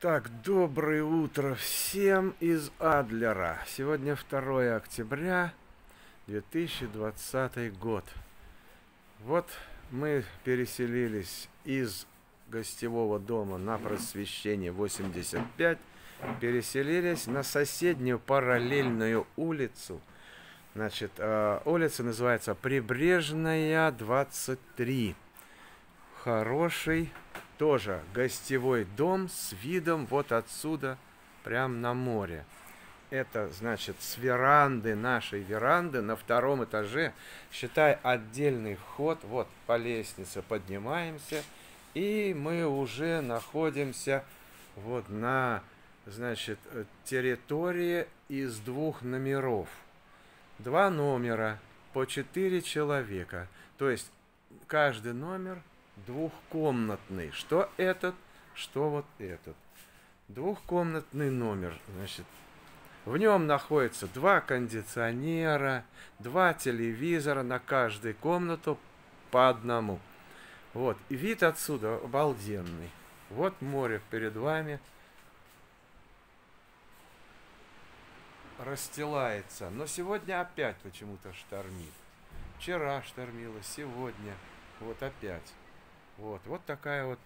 Так, доброе утро всем из Адлера. Сегодня 2 октября 2020 год. Вот мы переселились из гостевого дома на Просвещение 85, переселились на соседнюю параллельную улицу. Значит, улица называется Прибрежная, 23. Хороший тоже гостевой дом с видом вот отсюда, прям на море. Это, значит, с веранды, нашей веранды, на 2-м этаже, считай, отдельный вход. Вот по лестнице поднимаемся, и мы уже находимся вот на, значит, территории из 2 номеров. 2 номера по 4 человека. То есть каждый номер двухкомнатный. Что этот, что вот этот. Двухкомнатный номер, значит. В нем находится 2 кондиционера, 2 телевизора на каждую комнату по одному. Вот. И вид отсюда обалденный. Вот море перед вами. Расстилается. Но сегодня опять почему-то штормит. Вчера штормило, сегодня. Вот опять. Вот такая вот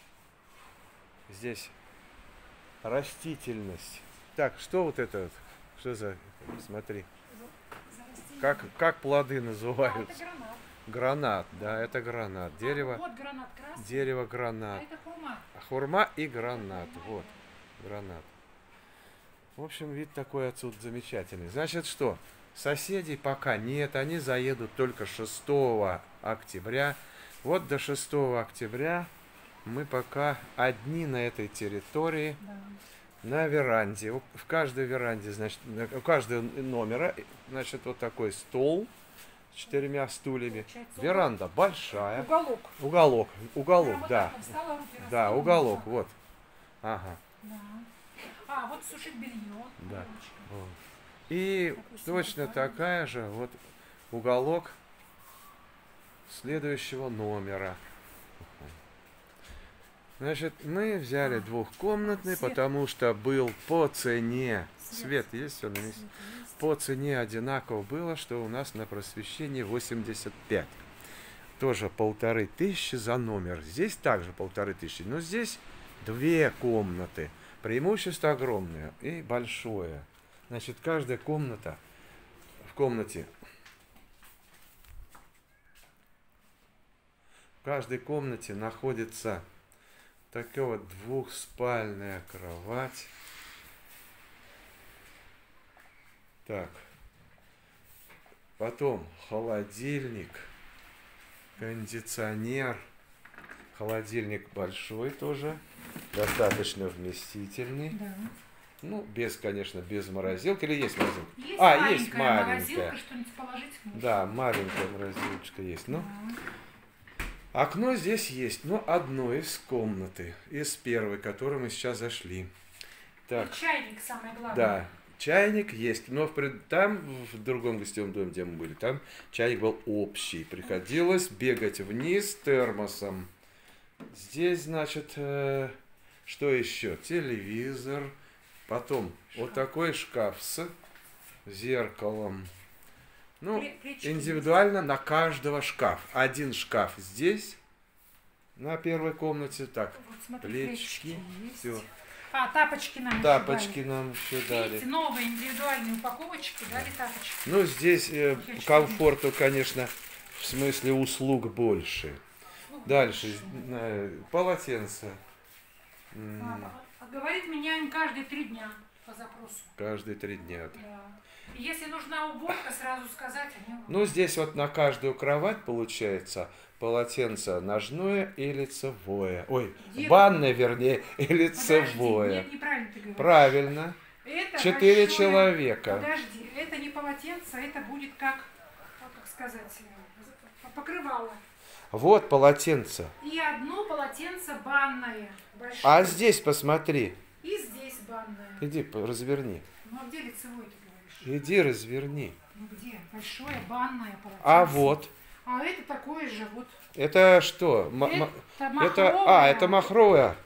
здесь растительность. Так, что вот это? Что за... Смотри. Как плоды называют? Это гранат. Гранат, да, это гранат. Дерево. Вот гранат красный. Дерево гранат. А это хурма. Хурма и гранат. Вот, гранат. В общем, вид такой отсюда замечательный. Значит, что? Соседей пока нет. Они заедут только 6 октября. Вот до 6 октября мы пока одни на этой территории, да. На веранде. В каждой веранде, значит, у каждого номера, значит, вот такой стол с 4 стульями. Получается, веранда большая. Уголок, да. Да, уголок, вот. Ага. Да. А, вот сушить белье. Да. Вот. И точно такая же вот уголок следующего номера. Значит, мы взяли двухкомнатный, потому что был по цене. Свет есть, все на месте. По цене одинаково было, что у нас на Просвещении 85. Тоже 1500 за номер. Здесь также 1500. Но здесь 2 комнаты. Преимущество огромное и большое. Значит, каждая комната в комнате. В каждой комнате находится такая вот двухспальная кровать. Так. Потом холодильник, кондиционер. Холодильник большой тоже, достаточно вместительный. Да. Ну, без, конечно, без морозилки. Или есть морозилка? Есть маленькая. Морозилка, что-нибудь положить можно. Да, маленькая морозилочка есть. Ну, окно здесь есть, но одно из комнаты, из первой, в которую мы сейчас зашли. Так. И чайник самое главное. Да, чайник есть, но там, в другом гостевом доме, где мы были, там чайник был общий. Приходилось бегать вниз с термосом. Здесь, значит, что еще? Телевизор. Потом вот такой шкаф с зеркалом. Ну, индивидуально на каждого шкаф. Один шкаф здесь, на первой комнате. Так, вот, смотри, плечики. Все. А, тапочки нам Тапочки нам еще дали. Видите, новые индивидуальные упаковочки, дали тапочки. Ну, здесь комфорту, конечно, в смысле услуг больше. Дальше, полотенце. Говорит, меняем каждые 3 дня по запросу. Каждые 3 дня. Да. И если нужна уборка, сразу сказать, они... Ну, здесь вот на каждую кровать получается полотенце ножное и лицевое. Ой, банное, вернее, и лицевое. Нет, неправильно ты говоришь. Правильно. Это 4 человека. Подожди, это не полотенце, это будет как сказать, покрывало. Вот полотенце. И одно полотенце банное. Большое. А здесь посмотри. И здесь банное. Иди, разверни. Ну а где лицевой ты говоришь? Иди, разверни. Ну где? Большое банное полотенце. А вот. А это такое же вот. Это что? Это махровое. Это махровое.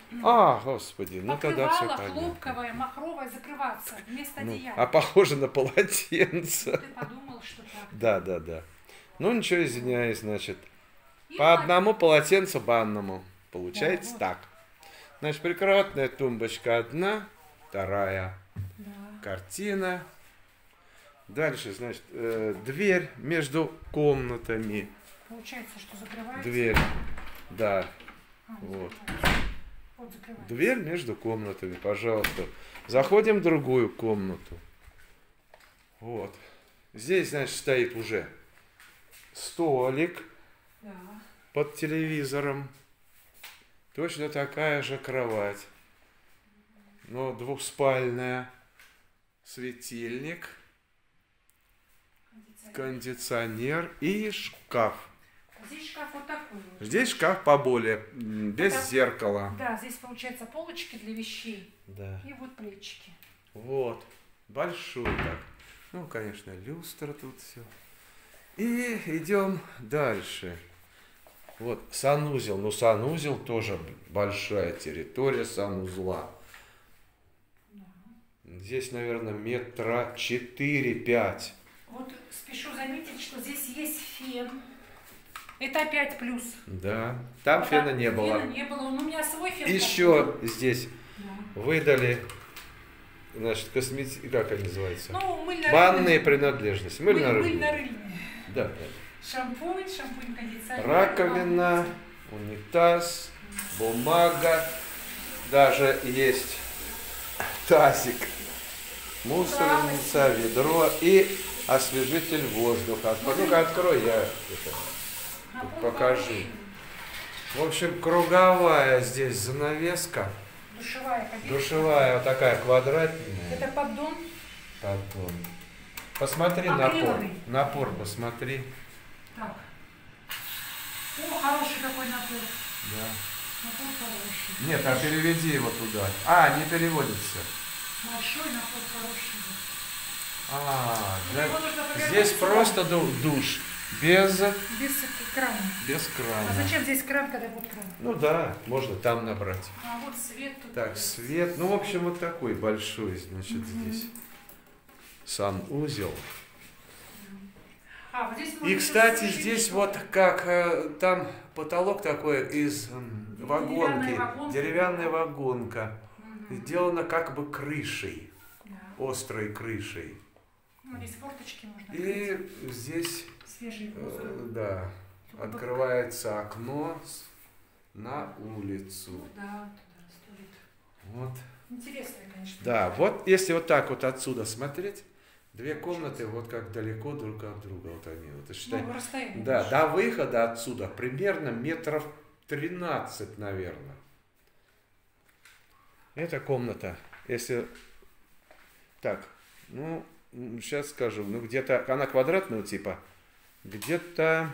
А, господи, ну тогда все Покрывало понятно. хлопковое, махровое закрываться вместо Ну, одеяла. а похоже на полотенце. Ты подумал, что так. Да, да, да. Ну ничего, извиняюсь, значит. И По вот, одному полотенцу банному. да, Получается вот, так. Значит, прикроватная тумбочка одна, вторая да. картина. Дальше, значит, дверь между комнатами. Получается, что закрывается. Дверь, да, А, не вот. закрывается. Вот закрывается. Дверь между комнатами, пожалуйста. Заходим в другую комнату. Вот. Здесь, значит, стоит уже столик Да. под телевизором. Точно такая же кровать. Но двухспальная. Светильник, кондиционер и шкаф. Здесь шкаф вот такой вот. Здесь шкаф поболее, без Это- зеркала. Да, здесь получается полочки для вещей. Да. И вот плечики. Вот. Большой так. Ну, конечно, люстра тут все. И идем дальше. Вот санузел. Ну, санузел тоже большая территория санузла. Здесь, наверное, метра 4-5. Вот спешу заметить, что здесь есть фен. Это опять плюс. Да. Там фена не было. Фена не было. Ну, у меня свой фен. Еще здесь Да. выдали, значит, как они называются? Ну, Банные принадлежности. Мыльно-рыльные. Мыльно-рыльные. Да, да. Шампунь, кондиционер. Раковина, унитаз, бумага, даже есть тазик, мусорница, ведро и освежитель воздуха. Ну-ка, открой, я это покажу. В общем, круговая здесь занавеска. Душевая кабинка. Душевая вот такая квадратная. Это поддон. Потом. Посмотри напор. Акриловый. Напор посмотри. Так. О, хороший какой напор. Да. Напор хороший. Нет, а переведи его туда. А, не переводится. Большой напор хороший. А, да. Его нужно повернуть Здесь сюда. просто душ. Без Без крана. крана. А зачем здесь кран, когда будет кран? Ну да, можно там набрать. А вот свет тут. Так, свет. Ну, в общем, вот такой большой, значит, здесь. Санузел. А, вот здесь И, можно кстати, совершить здесь что-то. вот как там потолок такой из вагонки. вагонка. Деревянная вагонка. Мгм. Сделана как бы крышей. Да. Острой крышей. Ну, здесь форточки можно И открыть. здесь, Свежий воздух. да, Только бы- открывается окно на улицу. Да, туда стоит. Вот. Интересно, конечно. Да, вот если вот так вот отсюда смотреть, две комнаты вот как далеко друг от друга. Вот они. Вот, считай, Ну, расстояние. да, большое. до выхода отсюда примерно метров 13, наверное. Эта комната, если так, ну, сейчас скажу, ну где-то, она квадратного типа, где-то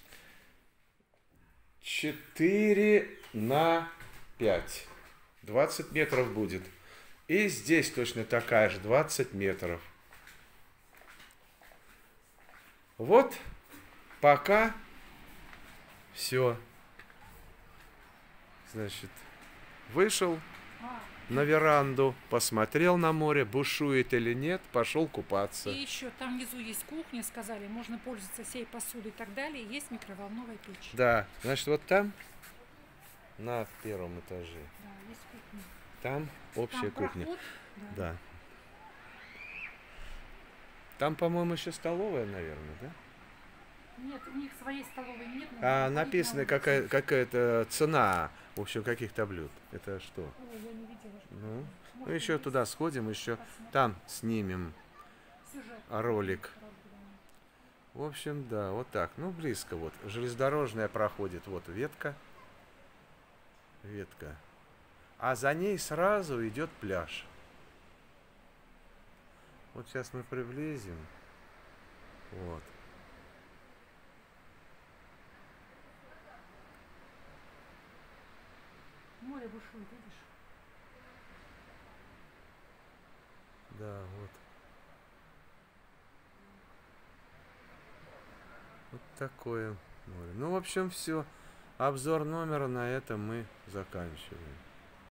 4 на 5. 20 метров будет. И здесь точно такая же, 20 метров. Вот, пока все. Значит, вышел А, на веранду, посмотрел на море, бушует или нет, пошел купаться. и еще там внизу есть кухня, сказали, можно пользоваться всей посудой и так далее. Есть микроволновая печь. Да, значит, вот там, на первом этаже, Да, есть кухня. там общая Там кухня. проход, Да. Там, по-моему, еще столовая, наверное, да? Нет, у них своей столовой нет. но А заходить написано надо. какая-то цена, в общем, каких-то блюд. Это что? Ой, я не видела. Что Ну, там. ну еще туда сходим, еще там снимем Сюжет. ролик. В общем, да, вот так. Ну, близко вот. Железнодорожная проходит, вот ветка. Ветка. А за ней сразу идет пляж. Вот сейчас мы приблизим. Вот. Море бушует, видишь? Да, вот. Вот такое море. Ну, в общем, все. Обзор номера на этом мы заканчиваем.